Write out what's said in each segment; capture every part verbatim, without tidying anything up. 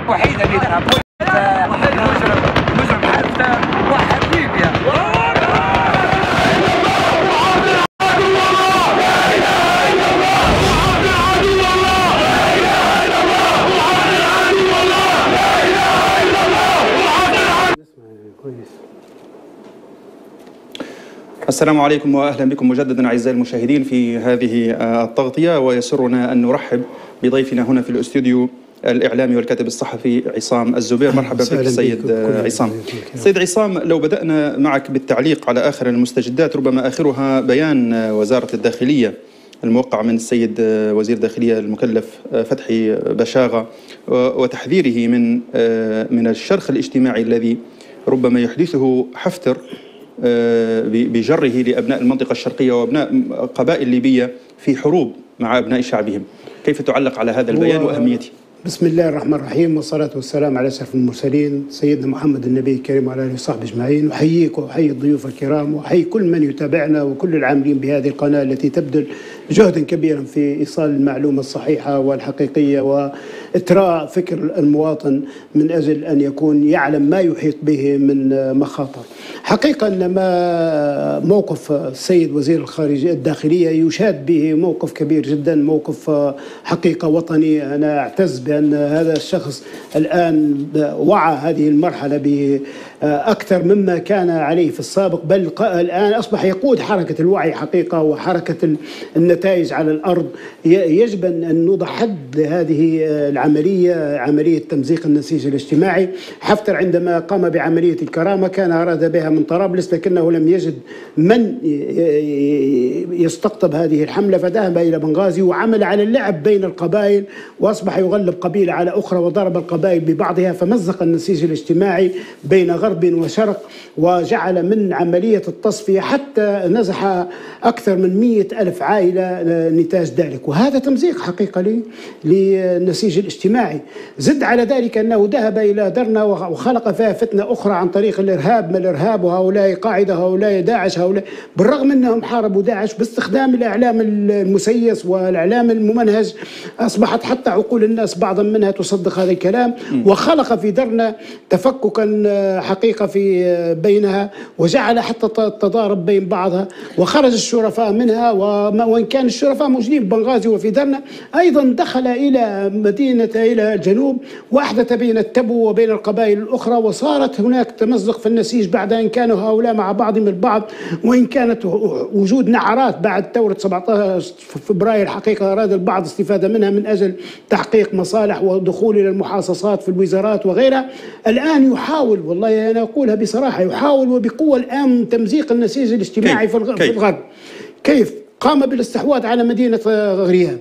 الوحيده اللي دارها مجرم مجرم حتى واحد ليبيا. السلام عليكم واهلا بكم مجددا اعزائي المشاهدين في هذه التغطيه، ويسرنا ان نرحب بضيفنا هنا في الاستوديو الاعلامي والكاتب الصحفي عصام الزبير. مرحبا بك سيد عصام. سيد عصام، لو بدانا معك بالتعليق على اخر المستجدات، ربما اخرها بيان وزاره الداخليه الموقع من السيد وزير الداخليه المكلف فتحي بشاغه وتحذيره من من الشرخ الاجتماعي الذي ربما يحدثه حفتر بجره لأبناء المنطقة الشرقية وأبناء قبائل ليبية في حروب مع أبناء شعبهم. كيف تعلق على هذا البيان وأهميته؟ بسم الله الرحمن الرحيم، والصلاة والسلام على أشرف المرسلين سيدنا محمد النبي الكريم وعلى آله وصحبه أجمعين. أحييك وأحيي الضيوف الكرام وأحيي كل من يتابعنا وكل العاملين بهذه القناة التي تبذل جهدا كبيرا في إيصال المعلومة الصحيحة والحقيقية وإثراء فكر المواطن من أجل أن يكون يعلم ما يحيط به من مخاطر. حقيقة أن ما موقف السيد وزير الخارجية الداخلية يشاد به موقف كبير جدا، موقف حقيقة وطني. أنا أعتز بأن هذا الشخص الآن وعى هذه المرحلة بأكثر مما كان عليه في السابق، بل الآن أصبح يقود حركة الوعي حقيقة وحركة النتائج على الأرض. يجب أن نوضع حد لهذه العملية، عملية تمزيق النسيج الاجتماعي. حفتر عندما قام بعملية الكرامة كان أراد بها من طرابلس، لكنه لم يجد من يستقطب هذه الحملة فذهب إلى بنغازي وعمل على اللعب بين القبائل، وأصبح يغلب قبيلة على أخرى وضرب القبائل ببعضها، فمزق النسيج الاجتماعي بين غرب وشرق، وجعل من عملية التصفية حتى نزح أكثر من مئة ألف عائلة نتاج ذلك. وهذا تمزيق حقيقة للنسيج الاجتماعي. زد على ذلك أنه ذهب إلى درنا وخلق فيها فتنة أخرى عن طريق الإرهاب، ما الإرهاب وهؤلاء قاعدة هؤلاء داعش هؤلاء، بالرغم أنهم حاربوا داعش باستخدام الإعلام المسيس والإعلام الممنهج. أصبحت حتى عقول الناس بعضا منها تصدق هذا الكلام، وخلق في درنا تفككا حقيقة في بينها، وجعل حتى التضارب بين بعضها، وخرج الشرفاء منها. وإن كان الشرفاء موجودين في بنغازي وفي درنا، أيضا دخل إلى مدينة إلى الجنوب وأحدث بين التبو وبين القبائل الأخرى، وصارت هناك تمزق في النسيج بعد أن كانوا هؤلاء مع بعضهم البعض. وإن كانت وجود نعرات بعد ثورة سبعة عشر فبراير حقيقة أراد البعض استفادة منها من أجل تحقيق مصالح ودخول إلى المحاصصات في الوزارات وغيرها، الآن يحاول، والله أنا أقولها بصراحة، يحاول وبقوة الآن تمزيق النسيج الاجتماعي في الغرب. كيف؟ قام بالاستحواذ على مدينة غريان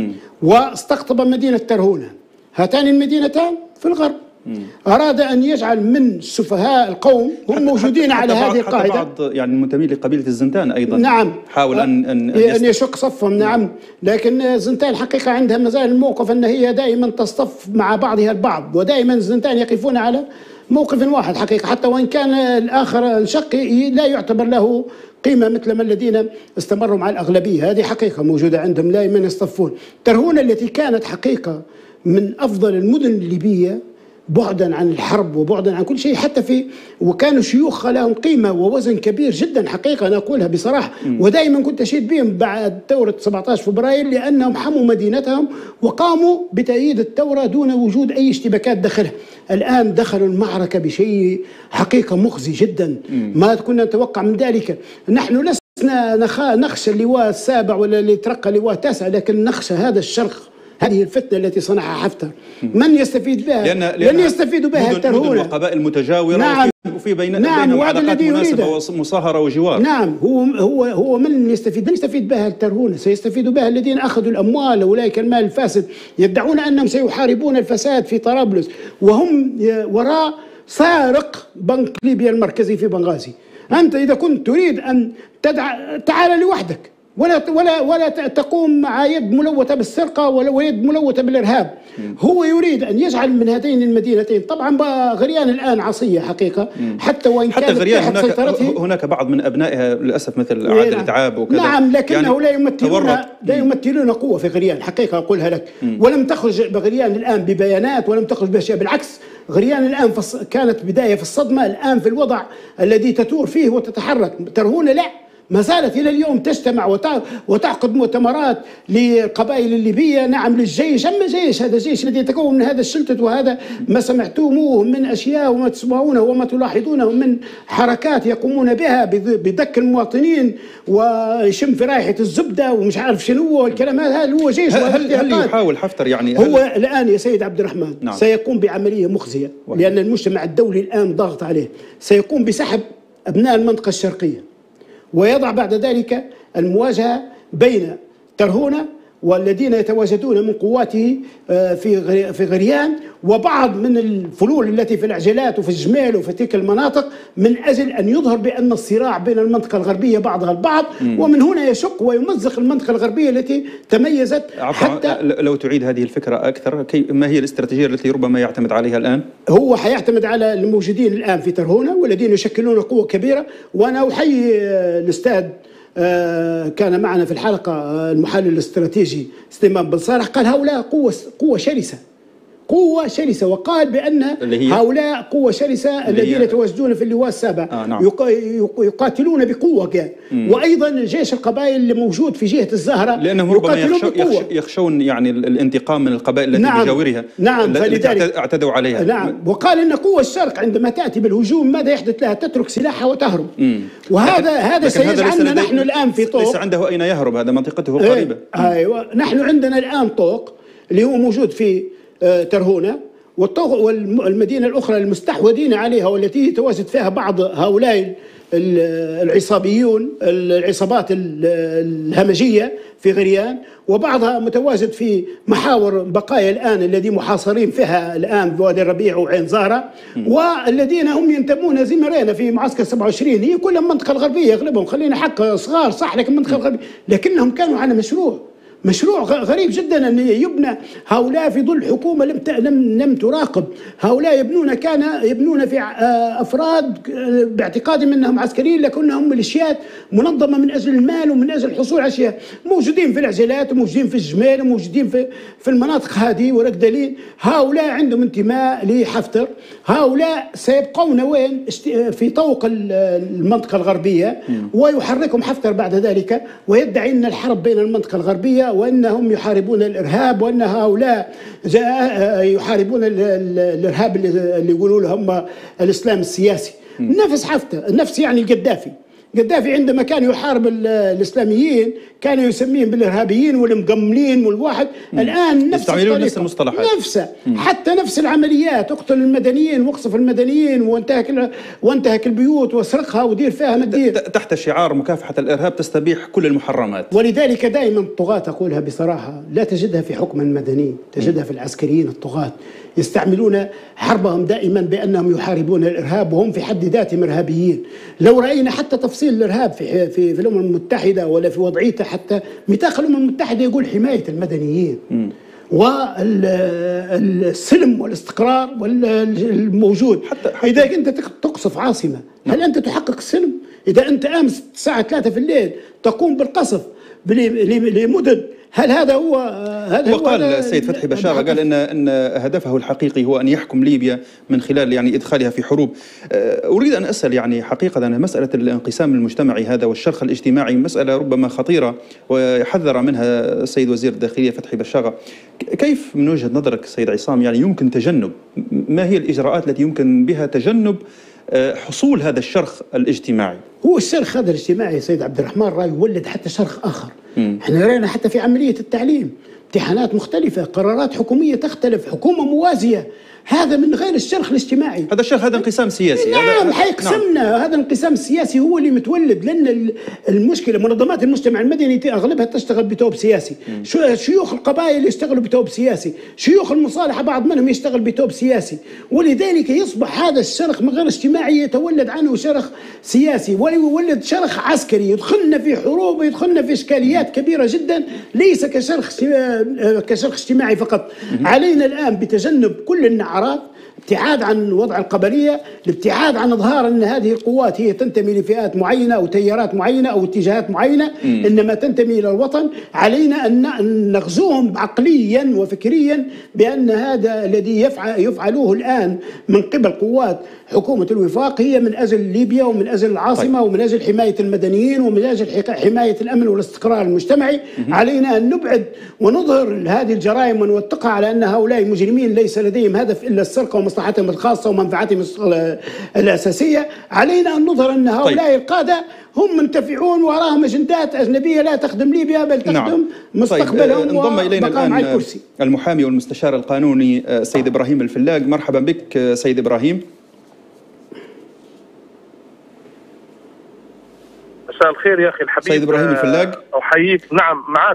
واستقطب مدينة ترهونة، هاتان المدينتان في الغرب. أراد أن يجعل من سفهاء القوم هم موجودين على هذه القاعدة. بعض يعني المنتمين لقبيلة الزنتان أيضا نعم حاول أن أن, أن يشق صفهم. نعم، لكن الزنتان الحقيقة عندها مازال الموقف أن هي دائما تصطف مع بعضها البعض، ودائما الزنتان يقفون على موقف واحد حقيقة، حتى وإن كان الآخر الشق لا يعتبر له قيمة مثل ما الذين استمروا مع الأغلبية. هذه حقيقة موجودة عندهم، دائما يصطفون. ترهونة التي كانت حقيقة من أفضل المدن الليبية بعدا عن الحرب وبعدا عن كل شيء، حتى في وكانوا شيوخ لهم قيمة ووزن كبير جدا حقيقة، أنا أقولها بصراحة. ودائما كنت أشيد بهم بعد ثورة سبعة عشر فبراير لأنهم حموا مدينتهم وقاموا بتأييد الثورة دون وجود أي اشتباكات داخلها. الآن دخلوا المعركة بشيء حقيقة مخزي جدا، ما كنا نتوقع من ذلك. نحن لسنا نخشى اللواء السابع ولا اللي ترقى اللواء التاسع، لكن نخشى هذا الشرخ، هذه الفتنة التي صنعها حفتر. من يستفيد بها؟ لأن لأن لن يستفيد بها الترهونة. وقبائل متجاورة. نعم، وفي بين نعم، بينهم علاقات مناسبة ومصاهرة وجوار. نعم، هو هو هو من يستفيد؟ من يستفيد بها الترهونة؟ سيستفيد بها الذين أخذوا الأموال، أولئك المال الفاسد، يدعون أنهم سيحاربون الفساد في طرابلس وهم وراء سارق بنك ليبيا المركزي في بنغازي. أنت إذا كنت تريد أن تدع تعال لوحدك، ولا ولا ولا تقوم مع يد ملوثه بالسرقه ولا يد ملوثه بالارهاب. هو يريد ان يجعل من هاتين المدينتين، طبعا غريان الان عصيه حقيقه، حتى وان حتى كانت غريان تحت هناك سيطرته هناك بعض من ابنائها للاسف مثل عادل نعم. تعاب وكذا. نعم، لكنه يعني لا يمثلون لا مم. يمثلون قوه في غريان حقيقه، اقولها لك. مم. ولم تخرج بغريان الان ببيانات، ولم تخرج باشياء، بالعكس غريان الان فص... كانت بدايه في الصدمه، الان في الوضع الذي تتور فيه وتتحرك. ترهونه لا، ما زالت إلى اليوم تجتمع وتعقد مؤتمرات للقبائل الليبية، نعم للجيش، أما جيش هذا جيش الذي يتكون من هذا الشلتت، وهذا ما سمعتموه من أشياء وما تسمعونه وما تلاحظونه من حركات يقومون بها بدك المواطنين ويشم في رائحة الزبدة ومش عارف شنو الكلام هذا. هل هو جيش؟ هل, هل يحاول حفتر يعني هو هل... الآن يا سيد عبد الرحمن نعم. سيقوم بعملية مخزية، لأن المجتمع الدولي الآن ضغط عليه، سيقوم بسحب أبناء المنطقة الشرقية، ويضع بعد ذلك المواجهة بين ترهونة والذين يتواجدون من قواته في في غريان وبعض من الفلول التي في العجلات وفي الجمال وفي تلك المناطق، من أجل أن يظهر بأن الصراع بين المنطقة الغربية بعضها البعض، ومن هنا يشق ويمزق المنطقة الغربية التي تميزت. حتى لو تعيد هذه الفكرة أكثر، ما هي الاستراتيجية التي ربما يعتمد عليها الآن؟ هو حيعتمد على الموجودين الآن في ترهونة والذين يشكلون قوة كبيرة. وأنا أحيي الأستاذ كان معنا في الحلقة المحلل الاستراتيجي سليمان بن صالح، قال هؤلاء قوة قوة شرسة، قوة شرسة، وقال بأن هؤلاء قوة شرسة الذين يتواجدون في اللواء السابع آه نعم. يقاتلون بقوة. وأيضا جيش القبائل اللي موجود في جهة الزهرة لأنهم ربما يخشو يخشون يعني الانتقام من القبائل التي نعم. بجاورها نعم. التي اعتدوا عليها. نعم. وقال أن قوة الشرق عندما تأتي بالهجوم ماذا يحدث لها؟ تترك سلاحها وتهرب. مم. وهذا هذا سيجعلنا نحن الآن في طوق، ليس عنده أين يهرب، هذا منطقته قريبة. أيوة. نحن عندنا الآن طوق اللي هو موجود في ترهونة، والطوق والمدينة الأخرى المستحوذين عليها والتي يتواجد فيها بعض هؤلاء العصابيون، العصابات الهمجية في غريان، وبعضها متواجد في محاور بقايا الآن الذي محاصرين فيها الآن بوادي الربيع وعين زهرة، والذين هم ينتمون زي ما رأينا في معسكر سبعة وعشرين، هي كلها المنطقة الغربية أغلبهم، خلينا حق صغار صح لكن المنطقة الغربية، لكنهم كانوا على مشروع مشروع غريب جدا أن يبنى هؤلاء في ظل حكومة لم لم لم تراقب. هؤلاء يبنون كان يبنون في أفراد باعتقادهم أنهم عسكريين لكنهم ميليشيات منظمة من أجل المال ومن أجل الحصول على أشياء، موجودين في العجلات وموجودين في الجمال وموجودين في في المناطق هذه وركدلين. هؤلاء عندهم انتماء لحفتر، هؤلاء سيبقون وين؟ في طوق المنطقة الغربية، ويحركهم حفتر بعد ذلك ويدعي أن الحرب بين المنطقة الغربية وأنهم يحاربون الإرهاب، وأن هؤلاء يحاربون الإرهاب اللي يقولوا له هم الإسلام السياسي. نفس حفتر، نفس يعني القذافي. قذافي عندما كان يحارب الإسلاميين كانوا يسميهم بالإرهابيين والمقملين والواحد. مم. الآن نفس يستعملون نفس المصطلحات، نفسه حتى نفس العمليات، اقتل المدنيين واقصف المدنيين وانتهك وانتهك البيوت واسرقها ودير فيها ما تدير، تحت شعار مكافحة الإرهاب تستبيح كل المحرمات. ولذلك دائما الطغاة أقولها بصراحة لا تجدها في حكم المدني، تجدها في العسكريين الطغاة، يستعملون حربهم دائما بأنهم يحاربون الإرهاب وهم في حد ذاتهم إرهابيين. لو رأينا حتى تفصيل الإرهاب في في, في الأمم المتحدة ولا في وضعيته، حتى ميثاق الأمم المتحدة يقول حماية المدنيين م. والسلم والاستقرار والموجود. حتى, حتى إذا أنت تقصف عاصمة هل أنت تحقق السلم؟ إذا أنت أمس الساعة ثلاثة في الليل تقوم بالقصف لمدن، هل هذا هو هذا وقال هو السيد فتحي بشارة قال ان ان هدفه الحقيقي هو ان يحكم ليبيا من خلال يعني ادخالها في حروب. اريد ان اسال يعني حقيقه أن مساله الانقسام المجتمعي هذا والشرخ الاجتماعي مساله ربما خطيره ويحذر منها السيد وزير الداخليه فتحي بشارة. كيف من وجهه نظرك سيد عصام يعني يمكن تجنب، ما هي الاجراءات التي يمكن بها تجنب حصول هذا الشرخ الاجتماعي؟ هو الشرخ هذا الاجتماعي سيد عبد الرحمن راه يولد حتى شرخ اخر. احنا رأينا حتى في عمليه التعليم، امتحانات مختلفة، قرارات حكومية تختلف، حكومة موازية. هذا من غير الشرخ الاجتماعي. هذا الشرخ، هذا انقسام سياسي. نعم حيقسمنا. نعم. هذا الانقسام السياسي هو اللي متولد، لأن المشكلة منظمات المجتمع المدني أغلبها تشتغل بثوب سياسي، م. شيوخ القبائل يشتغلوا بثوب سياسي، شيوخ المصالحة بعض منهم يشتغل بثوب سياسي، ولذلك يصبح هذا الشرخ من غير اجتماعي يتولد عنه شرخ سياسي، ويولد شرخ عسكري يدخلنا في حروب ويدخلنا في إشكاليات كبيرة جدا، ليس كشرخ كشرخ اجتماعي فقط. م. علينا الآن بتجنب كل النعرات، ابتعاد عن وضع القبلية، الابتعاد عن إظهار أن هذه القوات هي تنتمي لفئات معينة أو تيارات معينة أو اتجاهات معينة، م. إنما تنتمي إلى الوطن. علينا أن نغزوهم عقليا وفكريا بأن هذا الذي يفعل يفعلوه الآن من قبل قوات حكومة الوفاق هي من أجل ليبيا ومن أجل العاصمة، طيب. ومن أجل حماية المدنيين ومن أجل حماية الأمن والاستقرار المجتمعي. م. علينا أن نبعد ونظهر هذه الجرائم ونوثقها على أن هؤلاء مجرمين ليس لديهم هدف إلا السرقة ومصلحتهم الخاصة ومنفعتهم الأساسية. علينا أن نظهر أن هؤلاء طيب. القادة هم منتفعون وراهم أجندات أجنبية لا تخدم ليبيا بل تخدم نعم. مستقبلهم. طيب. انضم إلينا الآن المحامي والمستشار القانوني سيد إبراهيم الفلاق. مرحبا بك سيد إبراهيم. مساء الخير يا أخي الحبيب سيد إبراهيم الفلاق. أحييك. نعم معك.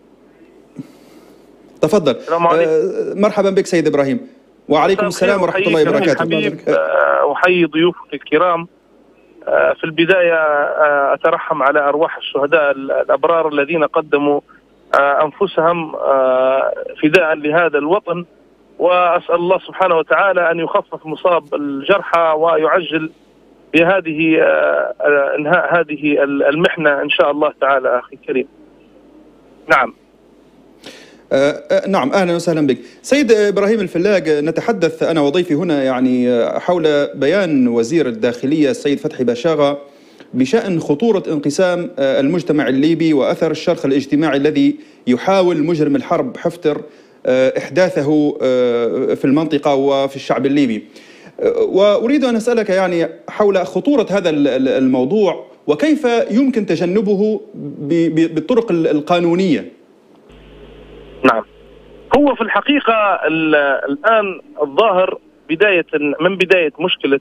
تفضل. مرحبا بك سيد إبراهيم. وعليكم السلام ورحمة الله وبركاته. أحيي ضيوفك الكرام. في البداية أترحم على أرواح الشهداء الأبرار الذين قدموا أنفسهم فداء لهذا الوطن، وأسأل الله سبحانه وتعالى أن يخفف مصاب الجرحى ويعجل بهذه انهاء هذه المحنة إن شاء الله تعالى أخي الكريم. نعم. آه نعم أهلا وسهلا بك سيد إبراهيم الفلاق. نتحدث أنا وضيفي هنا يعني حول بيان وزير الداخلية السيد فتحي باشاغا بشأن خطورة انقسام المجتمع الليبي وأثر الشرخ الاجتماعي الذي يحاول مجرم الحرب حفتر إحداثه في المنطقة وفي الشعب الليبي. وأريد أن أسألك يعني حول خطورة هذا الموضوع وكيف يمكن تجنبه بالطرق القانونية. نعم، هو في الحقيقة الآن الظاهر بداية من بداية مشكلة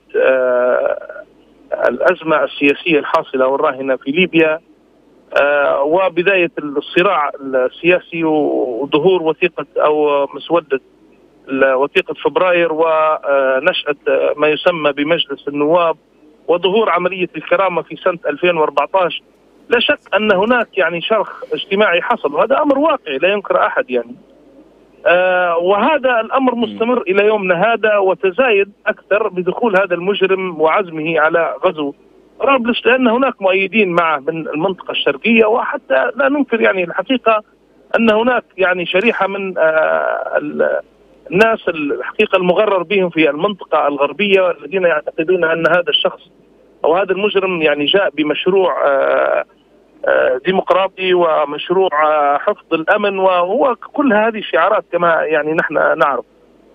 الأزمة السياسية الحاصلة والراهنة في ليبيا وبداية الصراع السياسي وظهور وثيقة أو مسودة وثيقة فبراير ونشأة ما يسمى بمجلس النواب وظهور عملية الكرامة في سنة ألفين وأربعة عشر، لا شك أن هناك يعني شرخ اجتماعي حصل، وهذا أمر واقعي لا ينكر أحد يعني. آه وهذا الأمر مستمر إلى يومنا هذا وتزايد أكثر بدخول هذا المجرم وعزمه على غزو طرابلس، لأن هناك مؤيدين معه من المنطقة الشرقية، وحتى لا ننكر يعني الحقيقة أن هناك يعني شريحة من آه الناس الحقيقة المغرر بهم في المنطقة الغربية الذين يعتقدون أن هذا الشخص أو هذا المجرم يعني جاء بمشروع آه ديمقراطي ومشروع حفظ الأمن، وهو كل هذه شعارات كما يعني نحن نعرف.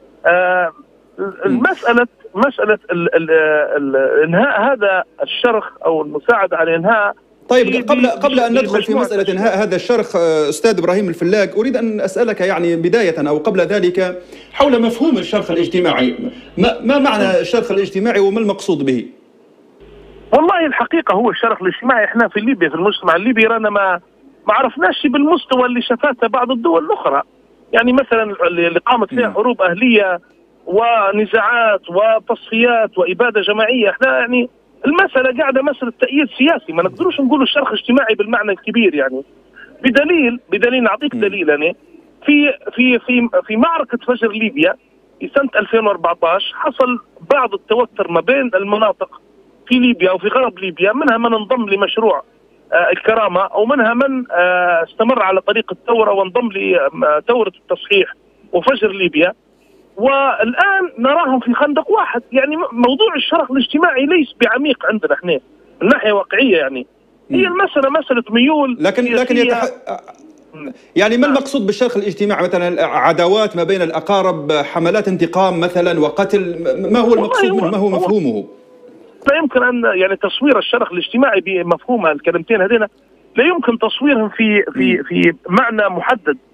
المسألة مسألة ال ال ال إنهاء هذا الشرخ أو المساعدة على إنهاء. طيب قبل قبل أن ندخل في مسألة إنهاء هذا الشرخ أستاذ إبراهيم الفلاق، أريد أن أسألك يعني بداية أو قبل ذلك حول مفهوم الشرخ الاجتماعي. ما, ما معنى الشرخ الاجتماعي وما المقصود به؟ والله الحقيقة هو الشرخ الاجتماعي احنا في ليبيا في المجتمع الليبي رانا ما ما عرفناش بالمستوى اللي شافته بعض الدول الأخرى، يعني مثلا اللي قامت فيها حروب أهلية ونزاعات وتصفيات وإبادة جماعية. احنا يعني المسألة قاعدة مسألة تأييد سياسي، ما نقدروش نقولوا الشرخ اجتماعي بالمعنى الكبير يعني. بدليل بدليل نعطيك دليل يعني في في في في معركة فجر ليبيا في سنة ألفين وأربعة عشر حصل بعض التوتر ما بين المناطق في ليبيا وفي غرب ليبيا، منها من انضم لمشروع آه الكرامة أو منها من آه استمر على طريق الثورة وانضم لثورة التصحيح وفجر ليبيا، والآن نراهم في خندق واحد. يعني موضوع الشرخ الاجتماعي ليس بعميق عندنا احنا من ناحية واقعية، يعني هي المسألة مسألة ميول لكن لكن يتح... يعني ما المقصود بالشرخ الاجتماعي؟ مثلا عداوات ما بين الأقارب، حملات انتقام مثلا وقتل، ما هو المقصود منه؟ ما هو مفهومه؟ لا يمكن أن يعني تصوير الشرخ الاجتماعي بمفهوم الكلمتين هذين لا يمكن تصويرهم في في في معنى محدد.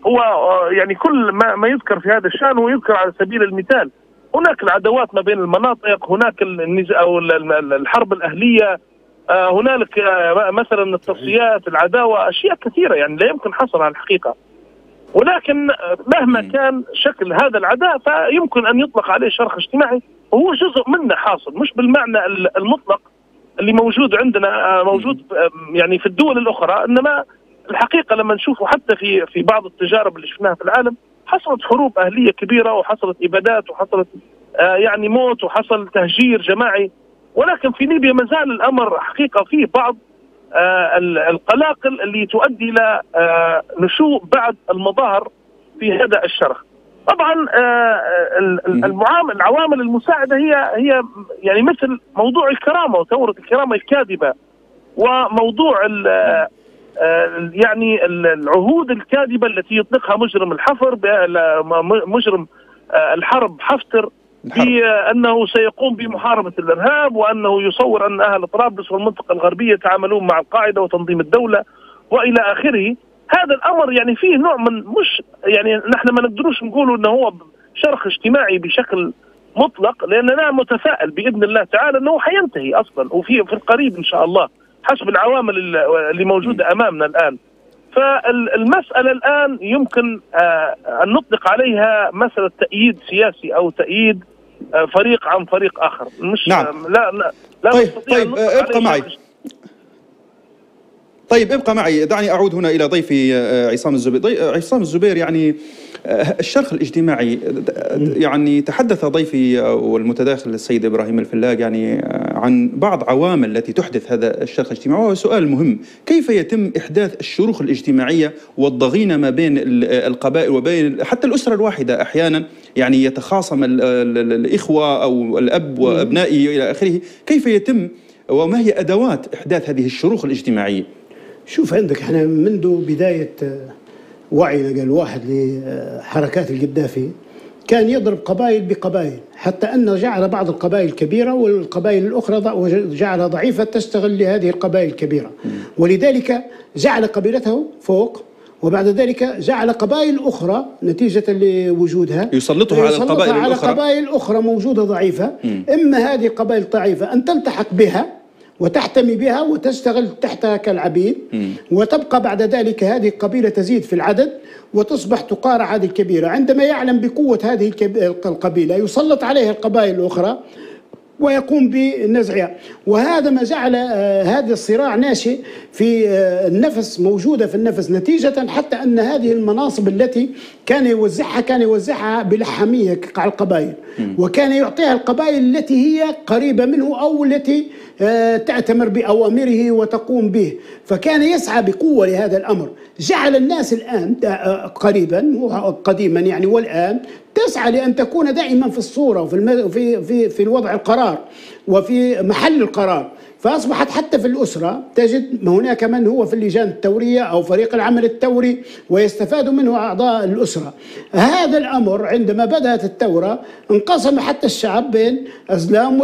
هو يعني كل ما, ما يذكر في هذا الشأن هو يذكر على سبيل المثال. هناك العداوات ما بين المناطق، هناك النزاع أو الحرب الأهلية، هنالك مثلا التصفيات، العداوة، أشياء كثيرة يعني لا يمكن حصرها الحقيقة. ولكن مهما كان شكل هذا العداء فيمكن أن يطلق عليه شرخ اجتماعي، وهو جزء منه حاصل، مش بالمعنى المطلق اللي موجود عندنا موجود يعني في الدول الأخرى. إنما الحقيقة لما نشوفه حتى في في بعض التجارب اللي شفناها في العالم، حصلت حروب أهلية كبيرة، وحصلت إبادات، وحصلت يعني موت، وحصل تهجير جماعي. ولكن في ليبيا ما زال الأمر حقيقة فيه بعض القلاقل اللي تؤدي إلى نشوء بعض المظاهر في هذا الشرخ. طبعا المعامل العوامل المساعدة هي هي يعني مثل موضوع الكرامة وثورة الكرامة الكاذبة، وموضوع يعني العهود الكاذبة التي يطلقها مجرم الحفر، مجرم الحرب حفتر، بأنه سيقوم بمحاربة الإرهاب، وأنه يصور أن أهل طرابلس والمنطقة الغربية يتعاملون مع القاعدة وتنظيم الدولة وإلى آخره. هذا الأمر يعني فيه نوع من مش يعني نحن ما نقدروش نقولوا أنه هو شرخ اجتماعي بشكل مطلق، لأننا متفائل بإذن الله تعالى أنه حينتهي أصلا، وفي في القريب إن شاء الله حسب العوامل اللي موجودة أمامنا الآن. فالمسألة الآن يمكن أن نطلق عليها مسألة تأييد سياسي أو تأييد فريق عن فريق آخر، مش نعم. لا لا, لا طيب, طيب ابقى معي طيب ابقى معي دعني أعود هنا إلى ضيفي عصام الزبير. عصام الزبير، يعني الشرخ الاجتماعي، يعني تحدث ضيفي والمتداخل السيد إبراهيم الفلاق يعني عن بعض عوامل التي تحدث هذا الشرخ الاجتماعي، وهو سؤال مهم: كيف يتم إحداث الشروخ الاجتماعية والضغينة ما بين القبائل وبين حتى الأسرة الواحدة؟ أحيانا يعني يتخاصم الإخوة أو الأب وأبنائه إلى آخره. كيف يتم وما هي أدوات إحداث هذه الشروخ الاجتماعية؟ شوف، عندك احنا منذ بداية وعينا قال واحد لحركات القذافي كان يضرب قبائل بقبائل، حتى أنه جعل بعض القبائل كبيرة والقبائل الأخرى جعلها ضعيفة تشتغل لهذه القبائل الكبيرة، ولذلك جعل قبيلته فوق، وبعد ذلك جعل قبائل أخرى نتيجة لوجودها يسلطها على القبائل على الأخرى قبائل أخرى موجودة ضعيفة. م. إما هذه القبائل الضعيفة أن تلتحق بها وتحتمي بها وتشتغل تحتها كالعبيد، م. وتبقى بعد ذلك هذه القبيلة تزيد في العدد وتصبح تقارع هذه الكبيرة. عندما يعلم بقوة هذه القبيلة يسلط عليها القبائل الأخرى ويقوم بنزعها. وهذا ما جعل هذا الصراع ناشئ في النفس، موجودة في النفس، نتيجة حتى أن هذه المناصب التي كان يوزعها كان يوزعها بلحامية على القبائل، وكان يعطيها القبائل التي هي قريبة منه أو التي تأتمر بأوامره وتقوم به، فكان يسعى بقوة لهذا الأمر. جعل الناس الآن قريبا قديما يعني والآن تسعى لأن تكون دائما في الصورة وفي في في في الوضع القرار وفي محل القرار. فأصبحت حتى في الأسرة تجد هناك من هو في اللجان التورية أو فريق العمل التوري ويستفاد منه أعضاء الأسرة. هذا الأمر عندما بدأت الثورة انقسم حتى الشعب بين أزلام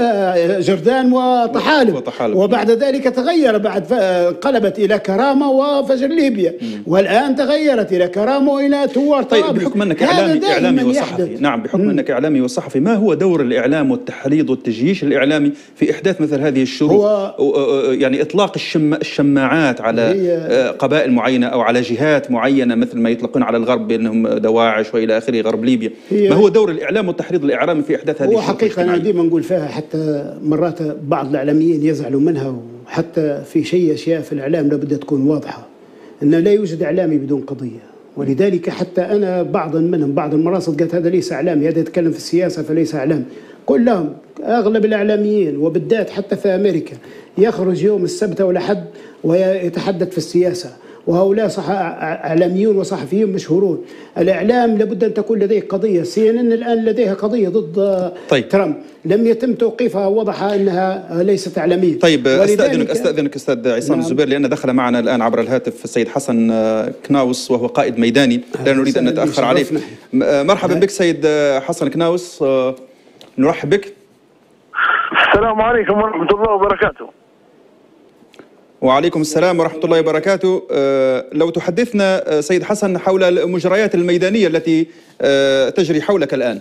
وجردان وطحالب، وبعد ذلك تغير، بعد قلبت إلى كرامة وفجر ليبيا، والآن تغيرت إلى كرامة وإلى ثوار طرابلس. طيب بحكم أنك إعلامي, إعلامي وصحفي، نعم بحكم مم. أنك إعلامي وصحفي، ما هو دور الإعلام والتحريض والتجيش الإعلامي في إحداث مثل هذه الشروط؟ يعني إطلاق الشم الشماعات على قبائل معينة أو على جهات معينة مثل ما يطلقون على الغرب بأنهم دواعش وإلى آخره غرب ليبيا. ما هو دور الإعلام والتحريض الإعلامي في إحداث هذه الشروط؟ هو حقيقة أنا ديما نقول فيها، حتى مرات بعض الإعلاميين يزعلوا منها، وحتى في شيء أشياء في الإعلام لابد تكون واضحة، أنه لا يوجد إعلامي بدون قضية. ولذلك حتى أنا بعض منهم بعض المراصد قالت هذا ليس إعلامي، هذا يتكلم في السياسة فليس إعلام. قل لهم أغلب الإعلاميين وبالذات حتى في أمريكا يخرج يوم السبت والأحد ويتحدث في السياسة، وهؤلاء صح إعلاميون وصحفيون مشهورون. الإعلام لابد أن تكون لديه قضية. سي إن إن الآن لديها قضية ضد طيب. ترامب لم يتم توقيفها ووضحها أنها ليست إعلامية. طيب أستأذنك أستأذنك أستاذ عصام نعم. الزبير، لأن دخل معنا الآن عبر الهاتف السيد حسن كناوس وهو قائد ميداني، لا نريد أن نتأخر عليه. مرحبا بك سيد حسن كناوس، نرحب بك. السلام عليكم ورحمة الله وبركاته. وعليكم السلام ورحمة الله وبركاته. لو تحدثنا سيد حسن حول المجريات الميدانية التي تجري حولك الآن.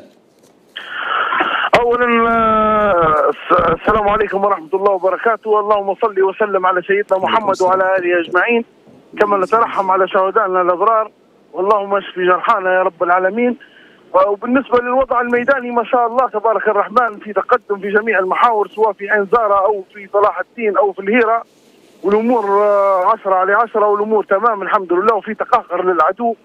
اولا السلام عليكم ورحمه الله وبركاته، اللهم صل وسلم على سيدنا محمد وعلى اله اجمعين، كما نترحم على شهدائنا الابرار، واللهم اشف جرحانا يا رب العالمين. وبالنسبه للوضع الميداني ما شاء الله تبارك الرحمن في تقدم في جميع المحاور، سواء في عين زاره او في صلاح الدين او في الهيره، والامور عشرة على عشرة والامور تمام الحمد لله، وفي تقهقر للعدو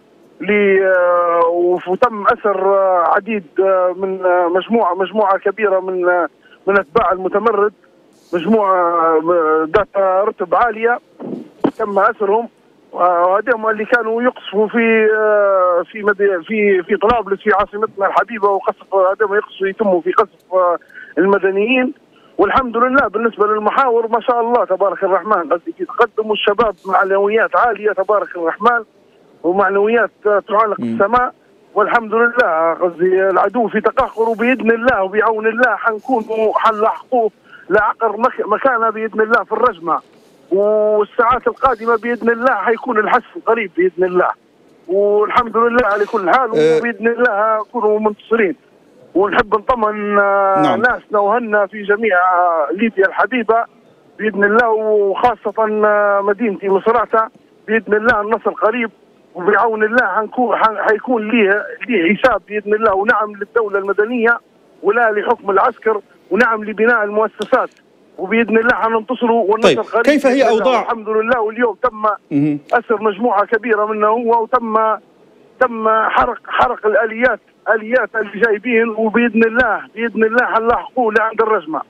وتم اسر عديد من مجموعه مجموعه كبيره من من اتباع المتمرد، مجموعه ذات رتب عاليه تم اسرهم، وهذول اللي كانوا يقصفوا في في في في طرابلس في عاصمتنا الحبيبه، وقصف هذول يقصفوا يتموا في قصف المدنيين. والحمد لله بالنسبه للمحاور ما شاء الله تبارك الرحمن قصدي في تقدم، الشباب معنويات عاليه تبارك الرحمن، ومعنويات تعلق السماء، والحمد لله قصدي العدو في تقهقر، وباذن الله وبعون الله حنكون حنلاحقوه لاعقر مكانه باذن الله في الرجمه، والساعات القادمه باذن الله حيكون الحسم قريب باذن الله، والحمد لله على كل حال، وباذن الله نكونوا منتصرين. ونحب نطمن نعم. ناسنا وهنا في جميع ليبيا الحبيبه باذن الله، وخاصه مدينتي مصراتة باذن الله النصر قريب، وبعون الله حنكون حيكون ليه ليه حساب باذن الله، ونعم للدوله المدنيه ولا لحكم العسكر، ونعم لبناء المؤسسات، وباذن الله حننتصروا والنصر طيب. قريب. كيف هي اوضاع؟ الحمد لله، واليوم تم اسر مجموعه كبيره منه هو، وتم تم حرق حرق الاليات اليات اللي جايبين، وباذن الله باذن الله حنلاحقوه لعند الرجمه.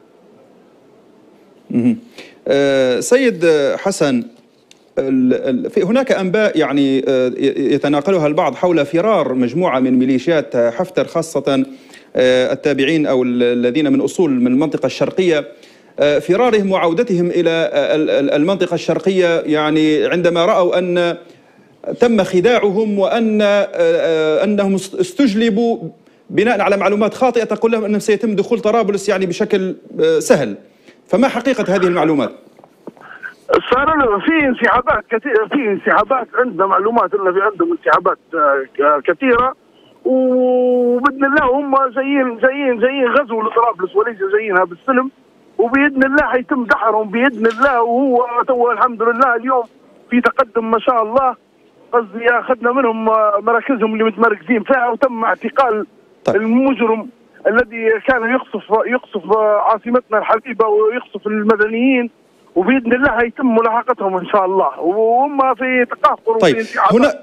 أه سيد حسن، في هناك انباء يعني يتناقلها البعض حول فرار مجموعه من ميليشيات حفتر، خاصه التابعين او الذين من اصول من المنطقه الشرقيه، فرارهم وعودتهم الى المنطقه الشرقيه، يعني عندما راوا ان تم خداعهم وان انهم استجلبوا بناء على معلومات خاطئه تقول لهم انه سيتم دخول طرابلس يعني بشكل سهل. فما حقيقه هذه المعلومات؟ صار في انسحابات كثيره، في انسحابات عندنا معلومات انه في عندهم انسحابات كثيره، وباذن الله هم جايين جايين جايين غزو لطرابلس وليس جايينها بالسلم، وباذن الله حيتم دحرهم باذن الله. وهو تو الحمد لله اليوم في تقدم ما شاء الله، قصدي اخذنا منهم مراكزهم اللي متمركزين فيها، وتم اعتقال طيب. المجرم الذي كان يقصف يقصف عاصمتنا الحبيبه ويقصف المدنيين، وباذن الله هيتم ملاحقتهم ان شاء الله، وهم في تقهقر. طيب هنا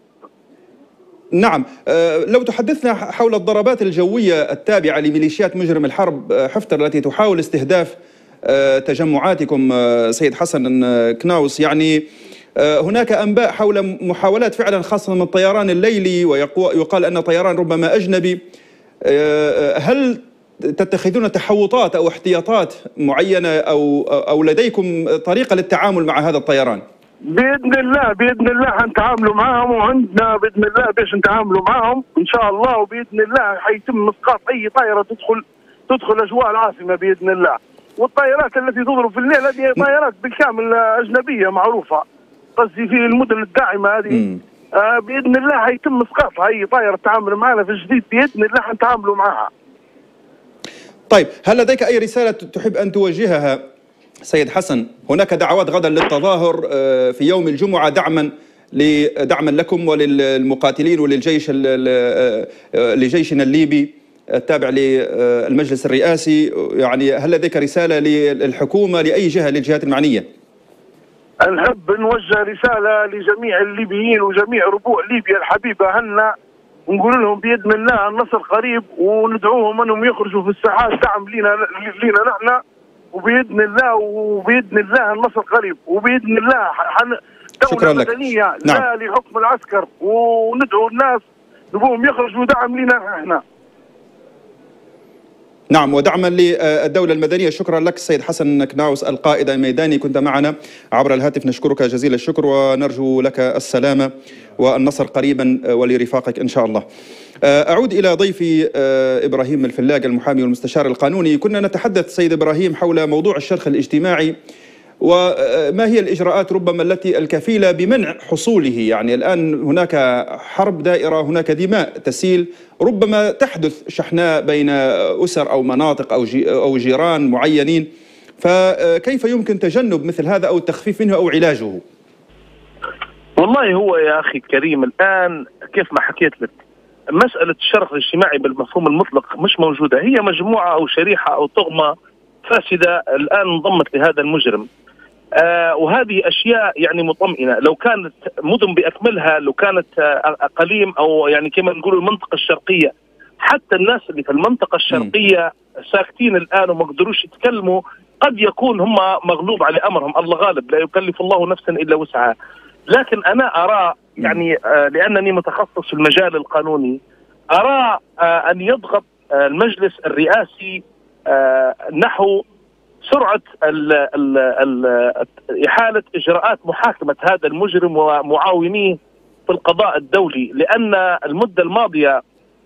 نعم، أه لو تحدثنا حول الضربات الجويه التابعه لميليشيات مجرم الحرب حفتر التي تحاول استهداف أه تجمعاتكم أه سيد حسن كناوس، يعني أه هناك انباء حول محاولات فعلا خاصه من الطيران الليلي، ويقال ان طيران ربما اجنبي. أه هل تتخذون تحوطات او احتياطات معينه او او لديكم طريقه للتعامل مع هذا الطيران؟ باذن الله باذن الله حنتعاملوا معهم، وعندنا باذن الله باش نتعاملوا معهم ان شاء الله، وباذن الله حيتم اسقاط اي طائره تدخل تدخل اجواء العاصمه باذن الله. والطائرات التي تضرب في الليل هذه طائرات بالكامل اجنبيه معروفه، قصدي في المدن الداعمه هذه آه باذن الله حيتم اسقاطها، اي طائره تتعامل معنا في الجديد باذن الله حنتعاملوا معها. طيب هل لديك أي رسالة تحب أن توجهها سيد حسن؟ هناك دعوات غدا للتظاهر في يوم الجمعة دعما دعما لكم وللمقاتلين وللجيش لجيشنا الليبي التابع للمجلس الرئاسي، يعني هل لديك رسالة للحكومة لأي جهة للجهات المعنية؟ نحب نوجه رسالة لجميع الليبيين وجميع ربوع ليبيا الحبيبة هنا، ونقول لهم باذن الله النصر قريب، وندعوهم انهم يخرجوا في الساحات دعم لينا لينا نحن، وباذن الله وباذن الله النصر قريب، وباذن الله حن شكرا لك. مدنيه نعم. لا لحكم العسكر، وندعو الناس نقوم يخرجوا دعم لينا احنا. نعم، ودعما للدولة المدنية. شكرا لك السيد حسن كناوس القائد الميداني، كنت معنا عبر الهاتف، نشكرك جزيل الشكر ونرجو لك السلامة والنصر قريبا ولرفاقك إن شاء الله. أعود إلى ضيفي إبراهيم الفلاق المحامي والمستشار القانوني. كنا نتحدث سيد إبراهيم حول موضوع الشرخ الاجتماعي وما هي الإجراءات ربما التي الكفيلة بمنع حصوله؟ يعني الآن هناك حرب دائرة، هناك دماء تسيل، ربما تحدث شحناء بين أسر أو مناطق أو أو جيران معينين، فكيف يمكن تجنب مثل هذا أو التخفيف منه أو علاجه؟ والله هو يا أخي الكريم الآن كيف ما حكيت لك، مسألة الشرخ الاجتماعي بالمفهوم المطلق مش موجودة، هي مجموعة أو شريحة أو طغمة فاسدة الآن انضمت لهذا المجرم. آه وهذه أشياء يعني مطمئنة. لو كانت مدن بأكملها، لو كانت آه أقاليم أو يعني كما نقول المنطقة الشرقية، حتى الناس اللي في المنطقة الشرقية ساكتين الآن وما قدروش يتكلموا، قد يكون هم مغلوب على أمرهم، الله غالب، لا يكلف الله نفسا إلا وسعها. لكن أنا أرى يعني آه لأنني متخصص في المجال القانوني، أرى آه أن يضغط آه المجلس الرئاسي آه نحو سرعة ال ال ال إحالة إجراءات محاكمة هذا المجرم ومعاونيه في القضاء الدولي، لأن المدة الماضية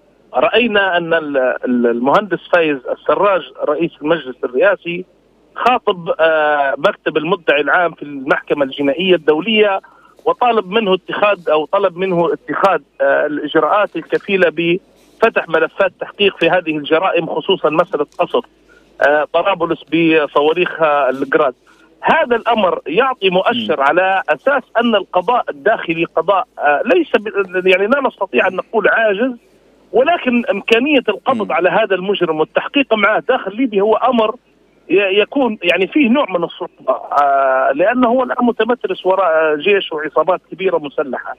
رأينا أن المهندس فايز السراج رئيس المجلس الرئاسي خاطب آه مكتب المدعي العام في المحكمة الجنائية الدولية وطالب منه اتخاذ أو طلب منه اتخاذ آه الإجراءات الكفيلة بفتح ملفات تحقيق في هذه الجرائم، خصوصا مسألة قصف آه طرابلس بصواريخ الجراد. هذا الأمر يعطي مؤشر على أساس أن القضاء الداخلي قضاء آه ليس يعني لا نستطيع أن نقول عاجز، ولكن إمكانية القبض على هذا المجرم والتحقيق معه داخل ليبيا هو أمر يكون يعني فيه نوع من الصعوبة، آه لأنه هو الآن متمترس وراء جيش وعصابات كبيرة مسلحة.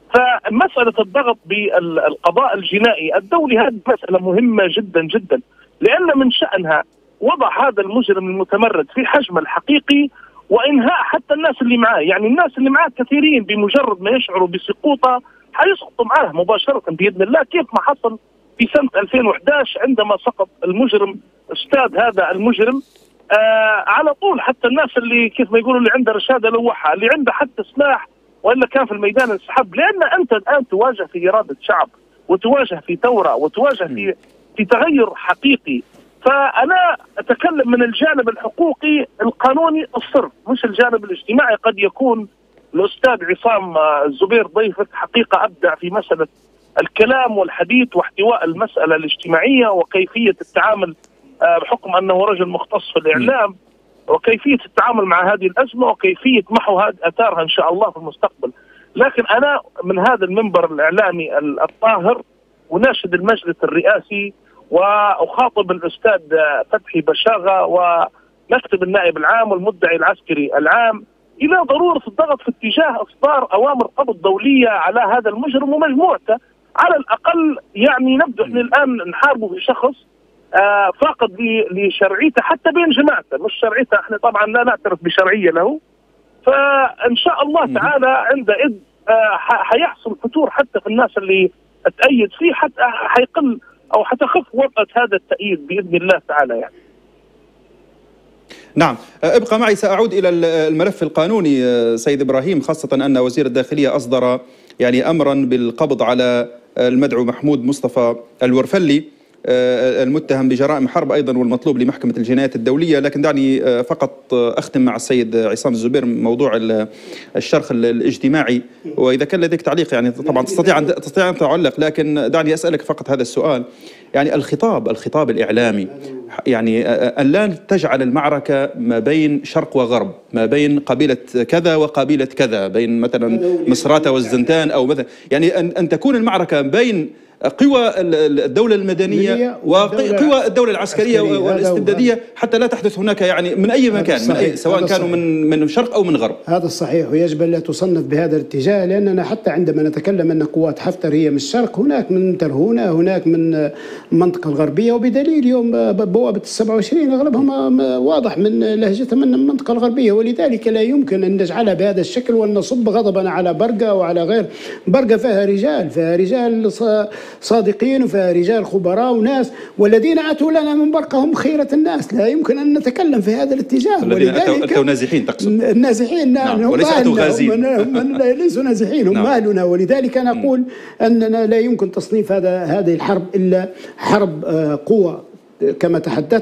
فمسألة الضغط بالقضاء الجنائي الدولي هذه مسألة مهمة جدا جدا، لأن من شأنها وضع هذا المجرم المتمرد في حجمه الحقيقي وإنهاء حتى الناس اللي معاه. يعني الناس اللي معاه كثيرين بمجرد ما يشعروا بسقوطه حيسقطوا معاه مباشرة بإذن الله، كيف ما حصل في سنة ألفين وأحد عشر عندما سقط المجرم استاذ هذا المجرم آه على طول. حتى الناس اللي كيف ما يقولوا اللي عنده رشادة لوحها، اللي عنده حتى سلاح وإلا كان في الميدان انسحب، لأن أنت الآن تواجه في إرادة شعب وتواجه في ثورة وتواجه في في تغير حقيقي. فأنا أتكلم من الجانب الحقوقي القانوني الصرف، مش الجانب الاجتماعي. قد يكون الأستاذ عصام الزبير ضيفك حقيقة أبدع في مسألة الكلام والحديث واحتواء المسألة الاجتماعية وكيفية التعامل بحكم أنه رجل مختص في الإعلام، وكيفية التعامل مع هذه الأزمة وكيفية محو هذه أثارها إن شاء الله في المستقبل. لكن أنا من هذا المنبر الإعلامي الطاهر وناشد المجلس الرئاسي وأخاطب الأستاذ فتحي بشاغة ومكتب النائب العام والمدعي العسكري العام إلى ضرورة الضغط في اتجاه إصدار أوامر قبض دولية على هذا المجرم ومجموعته. على الأقل يعني نبدأ احنا الآن نحاربه في شخص آه فاقد لشرعيته حتى بين جماعته، مش شرعيته، احنا طبعا لا نعترف بشرعية له. فإن شاء الله تعالى عندئذ آه حيحصل فتور حتى في الناس اللي تأيد فيه، حتى حيقل أو حتخف وطأة هذا التأييد بإذن الله تعالى يعني. نعم، ابقى معي، سأعود إلى الملف القانوني سيد إبراهيم، خاصة أن وزير الداخلية أصدر يعني أمرا بالقبض على المدعو محمود مصطفى الورفلي المتهم بجرائم حرب أيضا والمطلوب لمحكمة الجنايات الدولية. لكن دعني فقط أختم مع السيد عصام الزبير موضوع الشرخ الاجتماعي، وإذا كان لديك تعليق يعني طبعا تستطيع أن تستطيع أن تعلق، لكن دعني أسألك فقط هذا السؤال. يعني الخطاب الخطاب الإعلامي يعني أن لا تجعل المعركة ما بين شرق وغرب، ما بين قبيلة كذا وقبيلة كذا، بين مثلا مصراتة والزنتان أو مثلا، يعني أن أن تكون المعركة بين قوى الدولة المدنية وقوى الدولة العسكرية والاستبدادية، حتى لا تحدث هناك يعني من أي مكان من أي سواء كانوا من من شرق أو من غرب. هذا الصحيح، ويجب أن لا تصنف بهذا الاتجاه، لأننا حتى عندما نتكلم أن قوات حفتر هي من الشرق، هناك من ترهونة، هناك من المنطقة الغربية، وبدليل يوم بوابة السبعة وعشرين أغلبهم واضح من لهجتهم من المنطقة الغربية، ولذلك لا يمكن أن نجعلها بهذا الشكل ونصب غضبا على برقة وعلى غير برقة. فيها رجال، فيها رجال صادقين، وفيها رجال خبراء وناس، والذين أتوا لنا من برقة هم خيرة الناس. لا يمكن أن نتكلم في هذا الاتجاه. الذين أتوا نازحين تقصد؟ النازحين نعم، هم وليس أتوا غازين، هم ليسوا نازحين، هم مالنا. ولذلك أنا أقول أننا لا يمكن تصنيف هذا هذه الحرب إلا حرب قوة كما تحدثت،